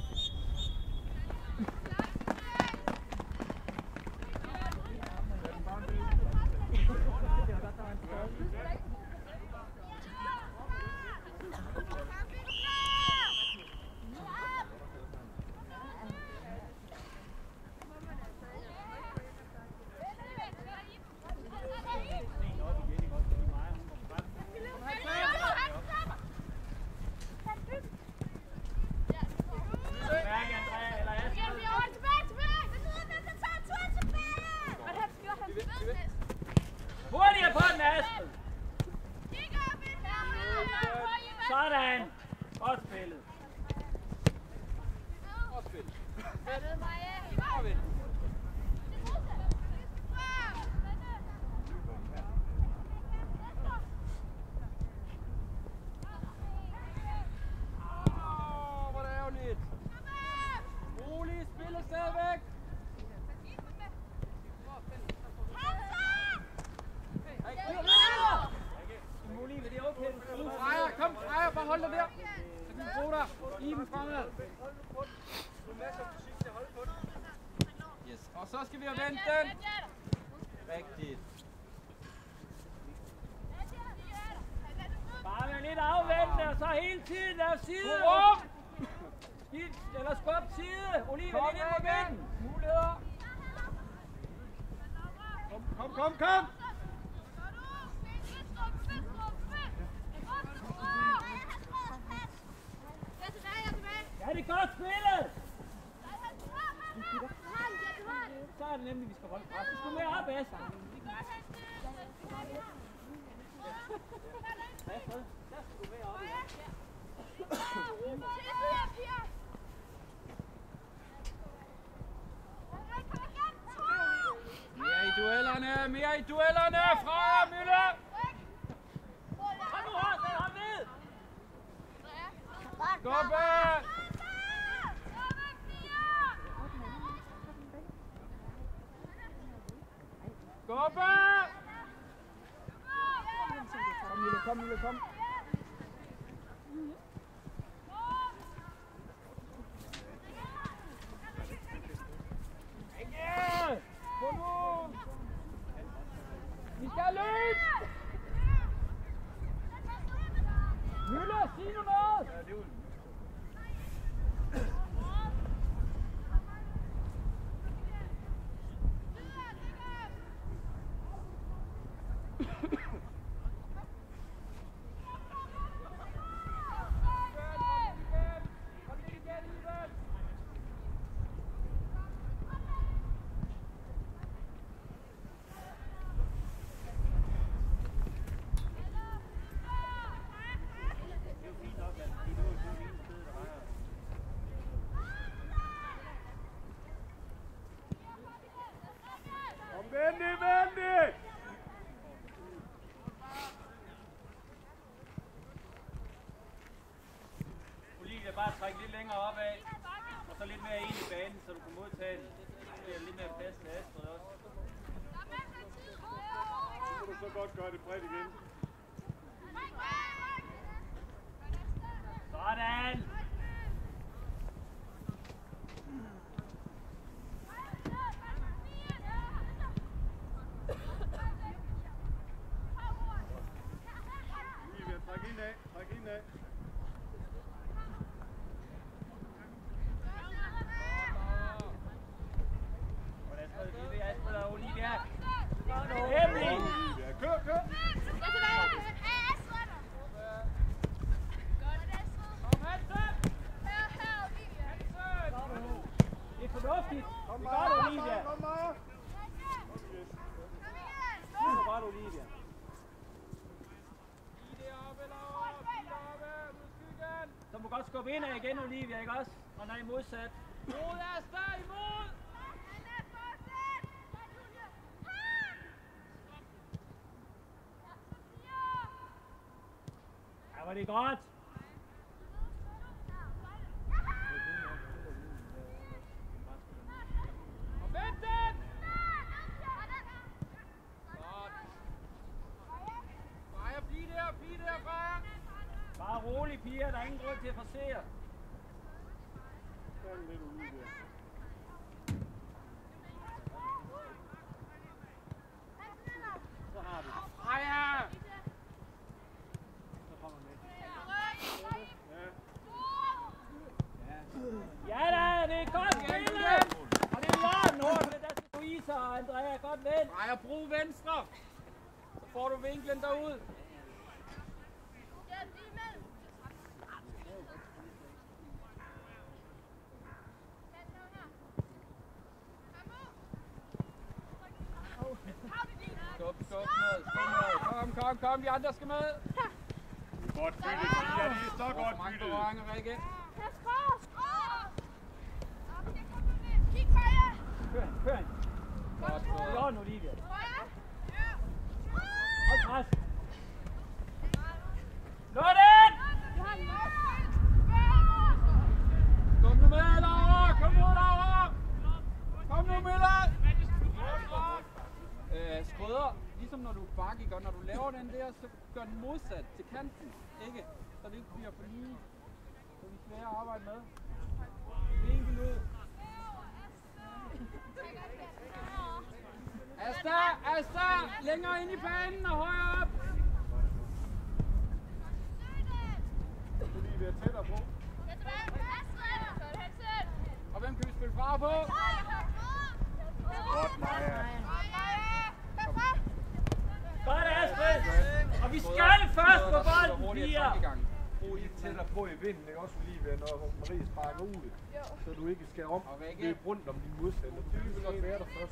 Hurtigere på den, Astrid! Sådan! Godt spillet. Godt spillet. Og vend. Åh, hvor er det ærgerligt. Rolig, spiller stadigvæk. Freja, kom Freja, bare hold dig der. Så kan vi bruge dig. Iben fremad. Yes, og så skal vi have vendt den. Rigtigt. Bare med lidt afventende, og så hele tiden lave side. Rum! Skidt, eller skub side. Olive, Kom lidt ind på igen. vinden. Muligheder. Kom, kom, kom, kom. Ja, det er godt spillet. Så er det nemlig, vi skal holde pres. Vi skal mere op, Astrid. Astrid, der skal du mere op. Mere i duellerne, mere i duellerne. Freja, Mølle. Kom nu, Horst, den har ved. Skubbe. Skubbe. Kom, Mille, kom, Mille, kom. Ikke! Kom nu! Vi skal løs! Mille, sig nu noget! Vendig, vendig! Olivia, bare træk lidt længere opad. Og så lidt mere ind i banen, så du kan modtage den. Så bliver det lidt mere plads til Astrid også. Så kan du så godt gøre det bredt igen. Sådan! Olivia, træk ind af, træk ind af. Og Astrid, det er Astrid og Olivia. Emily! Olivia, kør, kør! Jeg godt skubbe ind igen, Olivia, ikke også? Og nej, modsat. Mod Asta, imod! Ja, var det godt. Og vent den! Freja, bliv der, bliv der, Freja! Bare rolig, piger. Der er ingen grund til at forsere. Så har vi det. Freja! Så kommer med. Ja da, det er godt spillet! Og det er Jørgen Horten, der skal Louise og Andrea. Godt vendt. Freja, brug venstre! Så får du vinklen derud. Skub, skub med, skub med. Kom, kom, kom, de andre skal med. Godt spillet, Pia. Det er så godt Mange spillet. berøringer, Rikke. Kør ind, kør ind. Godt gået. Jørgen, Olivia. Hold pres. Nå den! Kom nu med derovre, kom nu derovre. Kom nu med dig. Øh, Skrøder, ligesom når du bakker, ikke? Og når du laver den der, så gør den modsat til kanten, ikke? Så det ikke bliver for lige. Så det er svært at arbejde med. Vinkel ud. Asta, Asta, længere ind i banen og højere op. Fordi vi er tættere på. Og hvem kan vi spille fra på? Godt, Maja. Godt, Astrid. Og vi skal først på bolden, piger. Brug lidt tættere på i vinden, ikke også, Olivia, når Marie sparker ud, så du ikke skal om og løbe rundt om din modstander. Du vil godt være der først.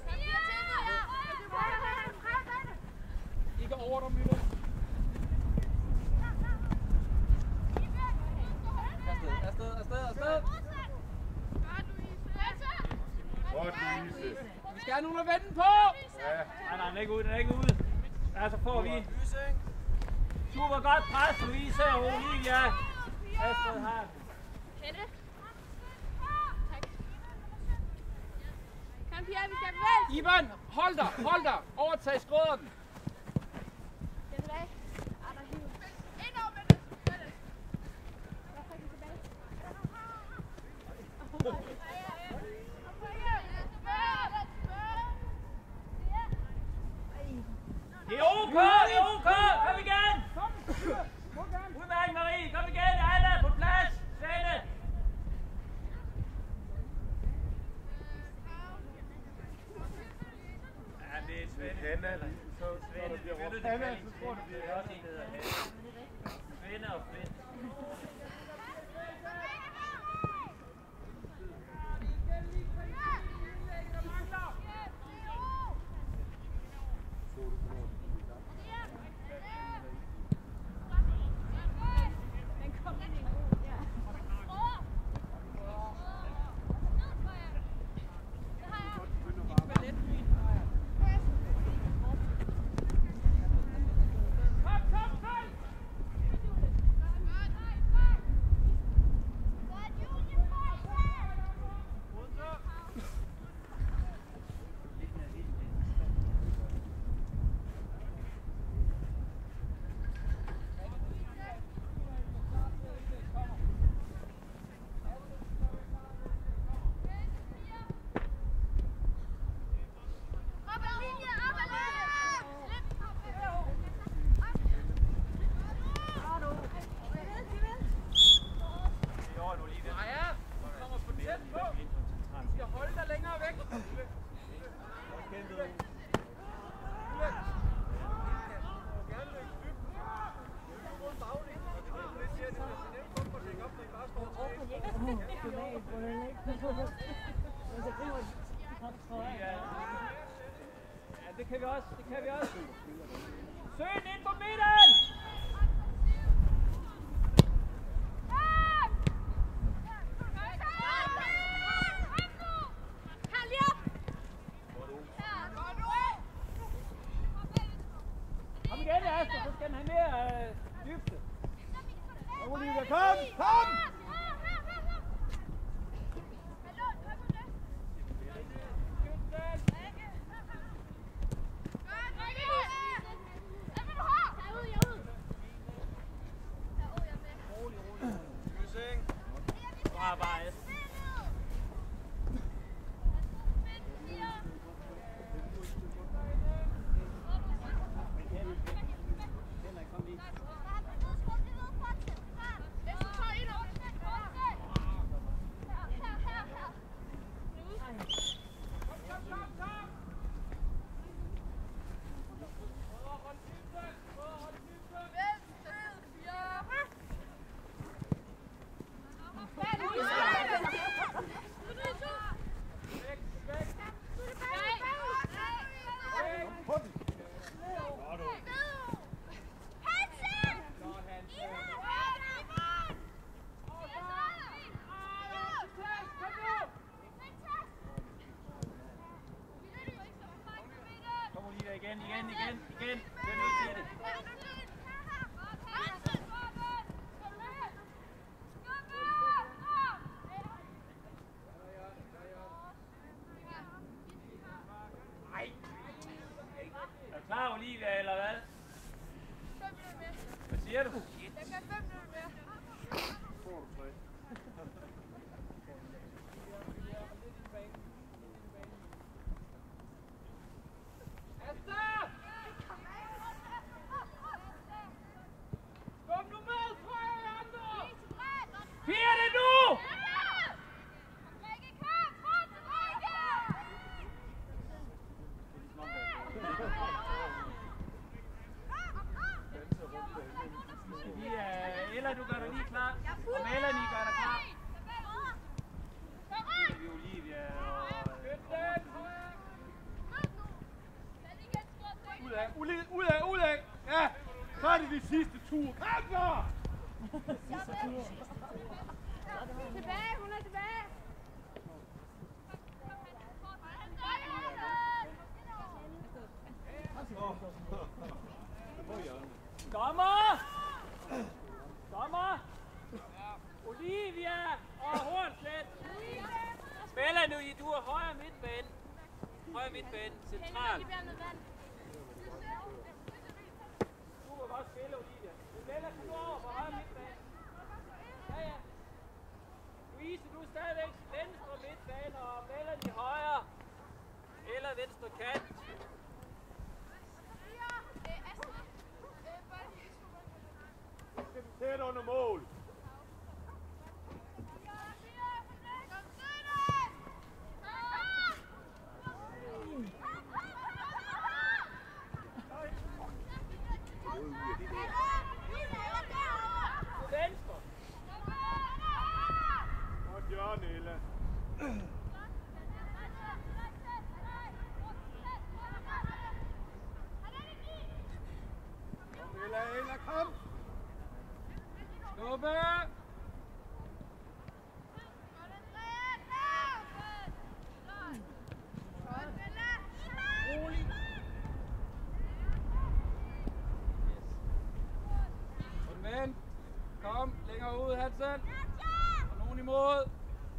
Ikke over dig, Mille. Afsted, afsted, afsted, afsted. Godt, Louise. Vi skal have nogen at vende på. Ja. Nej, nej, den er ikke ude, den er ikke ude. Ja, så får vi. Super godt pres, Louise og Olivia. Astrid har den. Kom, Pia, vi skal bevæge. Ivan, hold dig, hold dig. Overtag Skrøderen. Den tilbage. Ah, der hiver. Ind over med det. Jeg trækker tilbage. Det er ok, det er ok. Kom igen. Udmærket, Marie. Kom igen, Anna på plads. Svende. Ja, det er Svende. Den er så Svende, vi er nødt til at kalde hende Svende. Det er også en, der hedder Svende. Svende og Svende. Ja, det kan vi også, det kan vi også. Søg ind på midten! igen, igen, igen, igen. Vi er nødt til det. Nej. Er du klar, Olivia, eller hvad? Hvad siger du? Jeg kan fem minutter mere. Får du tre. Esther! Kom nu med, Freja, andre! Pia, det er nu! Ella, du gør dig lige klar. Og Melanie gør dig klar. Så er vi Olivia og... Ud af, ud af, ud af! Ja, så er det de sidste tur. Kom så! Tilbage, hun er tilbage. Dommer! Dommer! Olivia og Hornslet. Spiller nu i, du er højre midtbane. Højre midtbane, central. Du må godt spille, Olivia. Men Mella, kan du over på højre midtbane? Ja, ja. Louise, du er stadigvæk venstre midtbane, og Melanie højre. Eller venstre kant. Tæt under mål. Venstre. Godt Jørgen, Ella. Kom, Ella, Ella, kom! Skubbe! Rolig! Godt vend! Kom, længere ud, Hansen! Og nogen imod!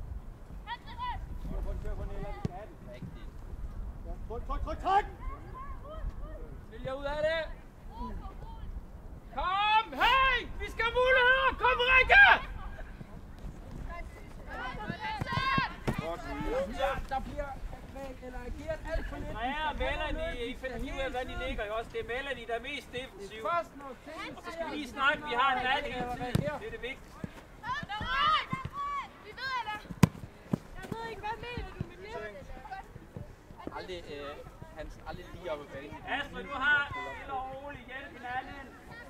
Tryk, tryk, tryk, tryk! Vil jeg ud af det? Kom! Hey! Vi skal have muligheder! Kom, Rikke! Der bliver eller ageret alt for lidt. Ja, Melanie, I finder lige ud af, hvad de ligger i også. Det er Melanie, der er mest defensiv. Og så skal vi lige snakke, vi har en mand hele tiden. Det er det vigtigste. Vi ved, eller? Jeg ved ikke, hvad mener du med det? Aldrig, øh, Hansen, aldrig lige oppe i banen. Astrid, du har stille og roligt hjælp hinanden.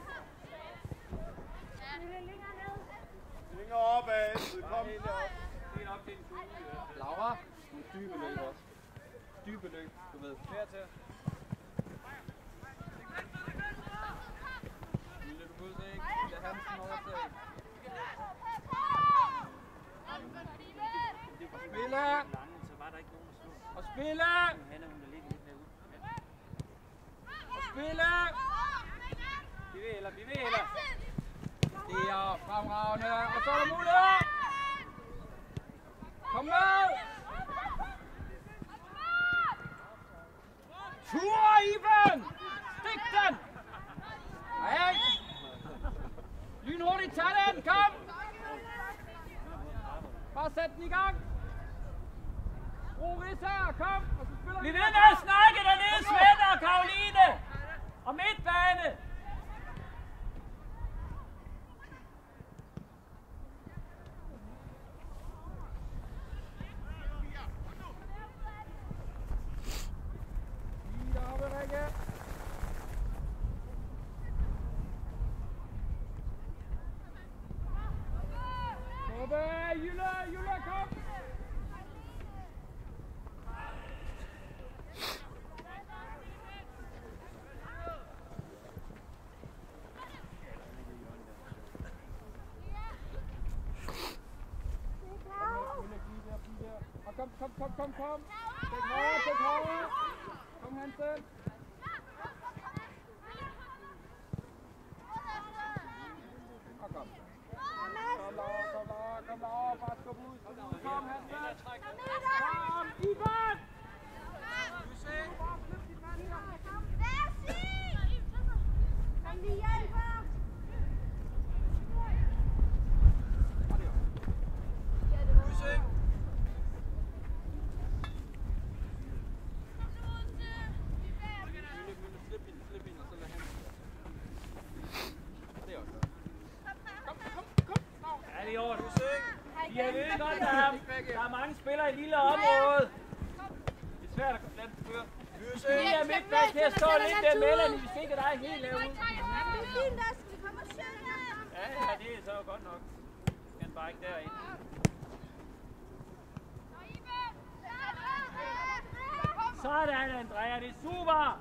Længere opad, Astrid, kom. Helt op til en kugle. Laura, nogle dybe løb også. Dybe løb, du ved. Flere til. Lille du ud, ikke? Lille Hansen over til. Og spille! Så var der ikke nogen at slå. Og spille! Hanna, hun er ligger lidt derude. Og spille! Vi vil heller, vi vil heller. Det er fremragende, og så er der muligheder! Kom med! Tur, Ivan! Stik den! Nej! Lynhurtigt, tag den, kom! Bare sæt den i gang! Ro Rissa, kom! Og så spiller Vi vil med at snakke dernede, Svend og Karoline! Og midtbane! Jylle, Jylle, kom! Kom, kom, kom, kom, kom! Tæk højre, tæk højre! Kom, Hansen! Jeg ved godt, der er, der er mange spillere i lille område. Det er svært at komme den før. Vi er midtback til at stå lidt der mellem, vi skal ikke dig helt lavet ud. Ja, ja, det er så godt nok. Vi skal bare ikke derind. Sådan, Andrea, det er super!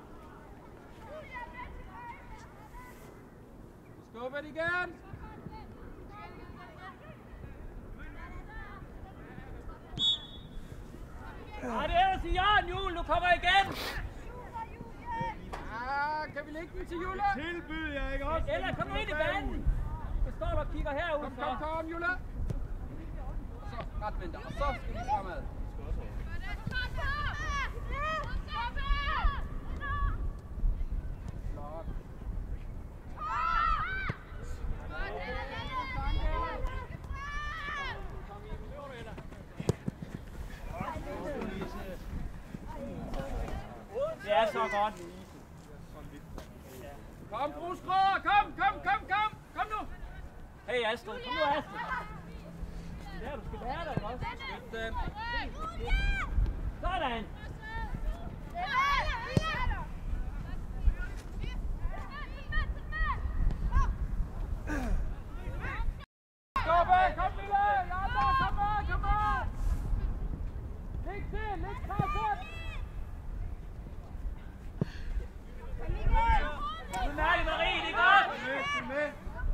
Skubber det igen! Ja, det er ellers i Jørgen, Jul, du kommer igen! Ja, kan vi lægge den til Jule? Tilbyder jeg ikke også? Eller kom ind i banen! Jeg står og kigger herud. Kom, kom, kom, Jule! Så, ret venter, og så skal vi fremad. Det er så godt. Kom, Bruskrå! Kom, kom, kom, kom! Kom nu! Hey Astrid, kom nu Astrid. Det er der, du skal være der, ikke også? Støt den. Sådan. Skubbe! Kom, Lille! Ja, der, kom med, kom med! Læg til, læg presset! Nu er det Marie, det er godt! Med, med.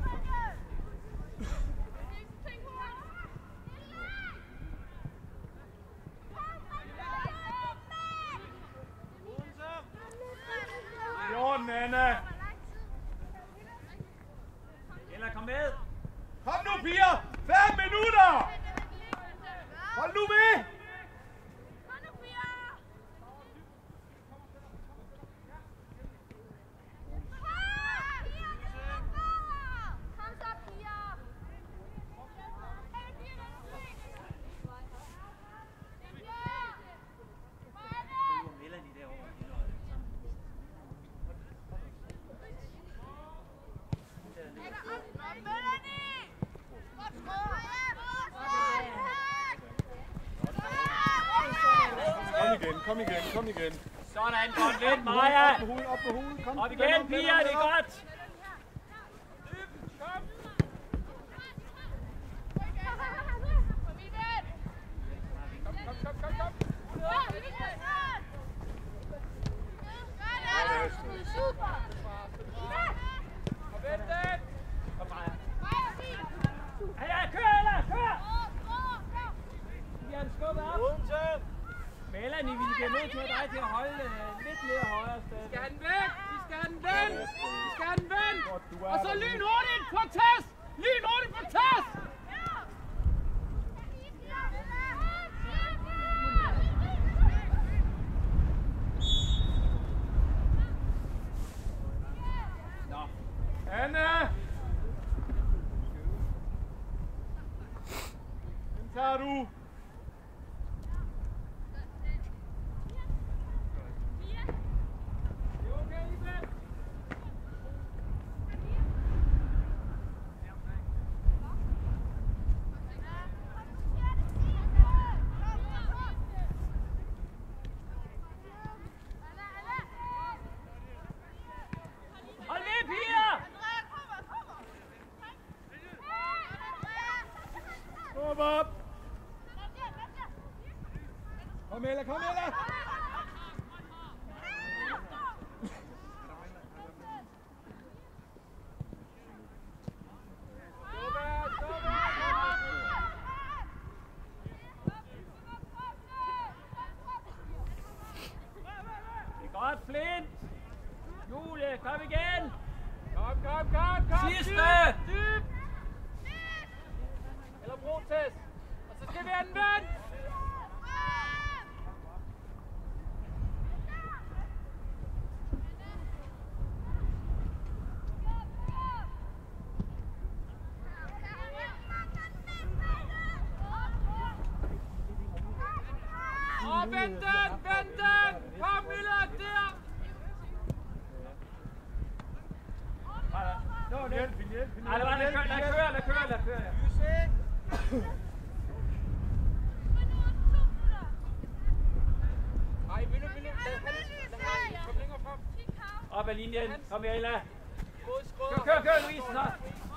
I orden, Anna. Eller kom med. Kom nu, piger! Fem minutter! Hold nu ved! Kom igen, kom igen. Sådan, godt lidt, Maja. Op på hovedet, op på hovedet. Kom, Op igen, piger, det er godt. Kom! Kom, kom, kom, kom! Super! Og vent den! Kom, Maja. Ja, ja, kør, eller, kør! Vi har en skub op. Melanie, vi bliver nødt til dig til at holde uh, lidt mere højere sted. Vi skal have den væk! Vi skal have den vendt! Vi skal have den vendt! Og så lyn hurtigt på test! Lyn hurtigt på test! Nå. Anna! Den tager du. Kom op! Kom Ella, kom Ella! Det er godt, Flint! Julie, kom igen! Kom, kom, kom, kom! Sidste! Dyb, dyb! Eller brotest! Og så skal vi have den vendt! Og vent den, vent den! Kom, Mille, der! Nå, det hjælp, hjælp. Nej, det var, lad køre, lad køre, lad køre, lad køre. af linjen. Kom her, Ella. Kør, kør, kør, Louise, så.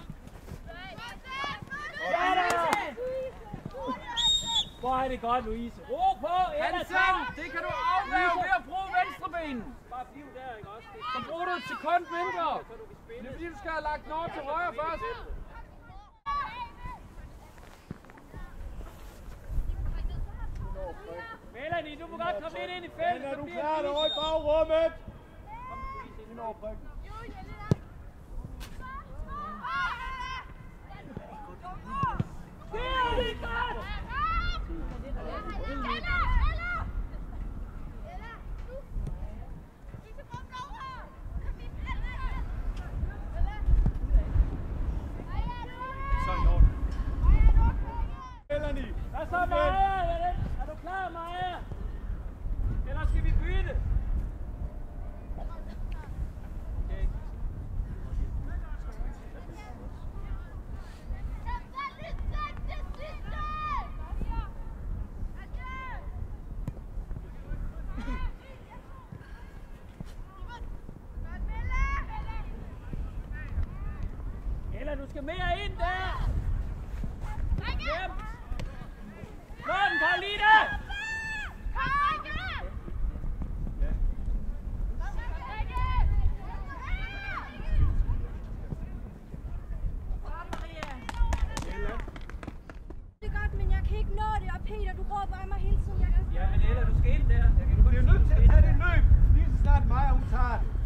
Ja da! Hvor er det godt, Louise. Ro på, Ella, Hansen, det kan du afvære ved at bruge venstre ben. bare bliv der, ikke også? Så bruger du et sekund mindre. Det er fordi, du skal have lagt noget til højre først. Melanie, du må godt komme lidt ind i feltet. Men er du klar derovre i bagrummet? Kom, Louise, ind over bryggen. Det er det godt! Så i orden. Melanie. Hvad så, Maja? Er du klar, Maja? Eller skal vi bytte? Okay. Eller du skal mere ind der! Hjem! Slå den, Karoline! Det er godt, men jeg kan ikke nå det, og Peter, du råber af mig hele tiden. Jeg kan... Ja, men Ella, du skal ind der. Jeg kan Du er nødt til at tage det løb, lige så snart Maja hun tager det.